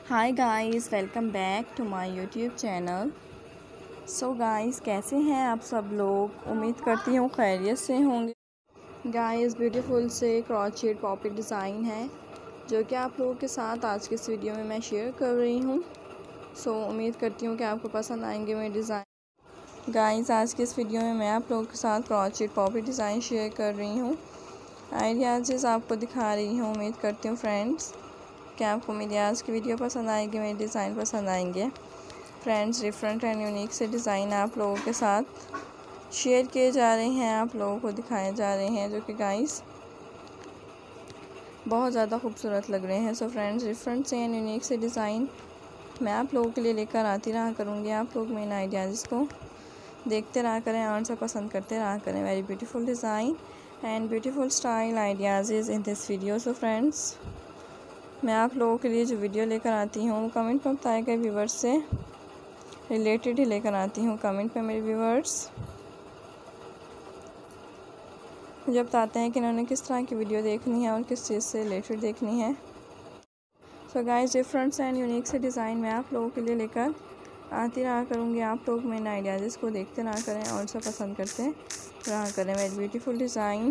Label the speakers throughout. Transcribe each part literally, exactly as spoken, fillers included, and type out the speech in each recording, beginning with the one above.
Speaker 1: Hi guys, welcome back to my YouTube channel. So guys, कैसे हैं आप सब लोग? उम्मीद करती हूँ खैरियत से होंगे। गाइस, ब्यूटीफुल से क्रॉचेट पॉकेट डिज़ाइन है जो कि आप लोगों के साथ आज के इस वीडियो में मैं शेयर कर रही हूँ। सो उम्मीद करती हूँ कि आपको पसंद आएंगे मेरे डिज़ाइन। गाइस, आज के इस वीडियो में मैं आप लोगों के साथ क्रॉचेट पॉकेट डिज़ाइन शेयर कर रही हूँ। आइडियाज़ आपको दिखा रही हूँ। उम्मीद करती हूँ फ्रेंड्स क्या आपको मेरी आज की वीडियो पसंद आएगी, मेरे डिज़ाइन पसंद आएंगे। फ्रेंड्स, डिफरेंट एंड यूनिक से डिज़ाइन आप लोगों के साथ शेयर किए जा रहे हैं, आप लोगों को दिखाए जा रहे हैं, जो कि गाइस बहुत ज़्यादा खूबसूरत लग रहे हैं। सो फ्रेंड्स, डिफरेंट से एंड यूनिक से डिज़ाइन मैं आप लोगों के लिए लेकर आती रहा करूँगी। आप लोग मेरे आइडियाज़ को देखते रहा करें और से पसंद करते रहा करें। Very beautiful design and beautiful style ideas in this video. So friends, मैं आप लोगों के लिए जो वीडियो लेकर आती हूँ वो कमेंट में बताए गए व्यूवर्स से रिलेटेड ही लेकर आती हूँ। कमेंट में मेरे व्यूवर्स मुझे बताते हैं कि इन्होंने किस तरह की वीडियो देखनी है और किस चीज़ से रिलेटेड देखनी है। So guys, different and unique से डिज़ाइन मैं आप लोगों के लिए लेकर आती रहा करूँगी। आप लोग मेरे आइडियाज़ को देखते रहा करें और सब पसंद करते रहा करें। Very beautiful design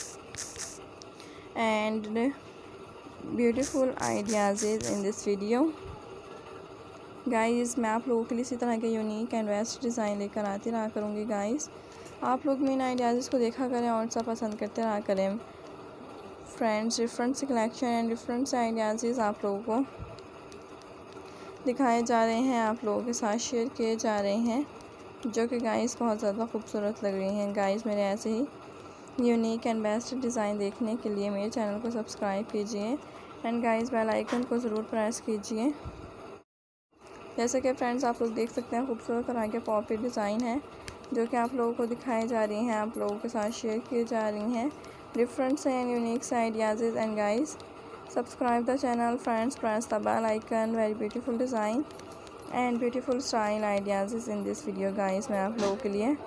Speaker 1: and beautiful ideas in this video. Guys, मैं आप लोगों के लिए इसी तरह के यूनिक एंड बेस्ट डिज़ाइन लेकर आती रहा करूँगी। गाइस, आप लोग मेरे आइडियाज़ को देखा करें और सब पसंद करते रहा करें। फ्रेंड्स, डिफरेंट से कलेक्शन एंड डिफरेंट से आइडियाज़ आप लोगों को दिखाए जा रहे हैं, आप लोगों के साथ शेयर किए जा रहे हैं, जो कि गाइस बहुत ज़्यादा खूबसूरत लग रही हैं। गाइस, मेरे ऐसे ही यूनिक एंड बेस्ट डिज़ाइन देखने के लिए मेरे चैनल को सब्सक्राइब कीजिए एंड गाइस बेल आइकन को ज़रूर प्रेस कीजिए। जैसे कि फ्रेंड्स, आप लोग देख सकते हैं खूबसूरत तरह के पॉकेट डिज़ाइन है जो कि आप लोगों को दिखाई जा रही हैं, आप लोगों के साथ शेयर किए जा रही हैं। डिफरेंट एंड यूनिक से ideas and guys subscribe the channel friends, press the bell icon. Very beautiful design and beautiful style ideas in this video. Guys, मैं आप लोगों के लिए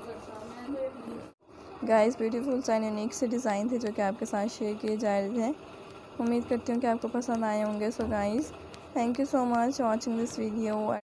Speaker 1: गाइस ब्यूटीफुल एंड यूनिक से डिज़ाइन थे जो कि आपके साथ शेयर किए जा रहे थे। उम्मीद करती हूँ कि आपको पसंद आए होंगे। So guys, thank you so much watching this video.